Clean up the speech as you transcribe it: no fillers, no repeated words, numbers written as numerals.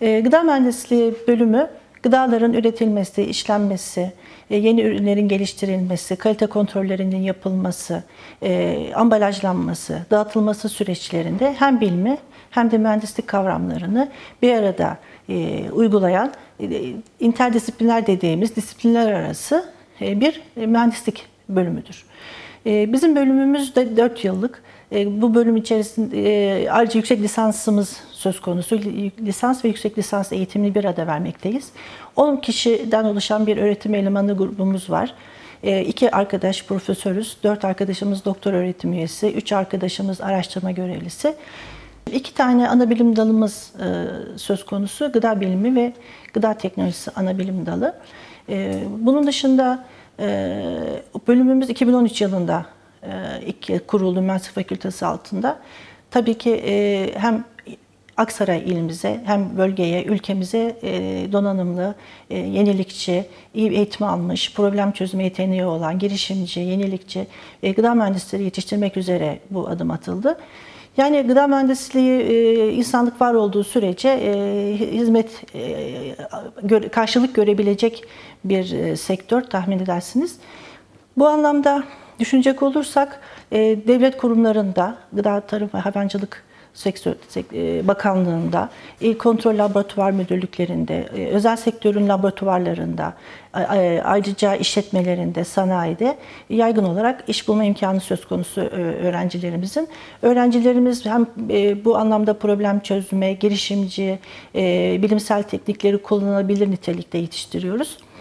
Gıda mühendisliği bölümü, gıdaların üretilmesi, işlenmesi, yeni ürünlerin geliştirilmesi, kalite kontrollerinin yapılması, ambalajlanması, dağıtılması süreçlerinde hem bilimi hem de mühendislik kavramlarını bir arada uygulayan interdisipliner dediğimiz disiplinler arası bir mühendislik bölümüdür. Bizim bölümümüz de 4 yıllık. Bu bölüm içerisinde ayrıca yüksek lisansımız söz konusu. Lisans ve yüksek lisans eğitimini bir arada vermekteyiz. 10 kişiden oluşan bir öğretim elemanı grubumuz var. 2 arkadaş profesörüz, 4 arkadaşımız doktor öğretim üyesi, 3 arkadaşımız araştırma görevlisi. 2 tane ana bilim dalımız söz konusu. Gıda bilimi ve gıda teknolojisi ana bilim dalı. Bunun dışında bölümümüz 2013 yılında kuruldu Mühendislik Fakültesi altında. Tabii ki hem Aksaray ilimize hem bölgeye, ülkemize donanımlı, yenilikçi, iyi eğitim almış, problem çözme yeteneği olan, girişimci, yenilikçi gıda mühendisleri yetiştirmek üzere bu adım atıldı. Yani gıda mühendisliği insanlık var olduğu sürece hizmet karşılık görebilecek bir sektör tahmin edersiniz. Bu anlamda düşünecek olursak devlet kurumlarında, Gıda Tarım ve Hayvancılık Bakanlığı'nda, İl Kontrol Laboratuvar Müdürlüklerinde, özel sektörün laboratuvarlarında, ayrıca işletmelerinde, sanayide yaygın olarak iş bulma imkanı söz konusu öğrencilerimizin. Öğrencilerimiz hem bu anlamda problem çözme, girişimci, bilimsel teknikleri kullanılabilir nitelikte yetiştiriyoruz.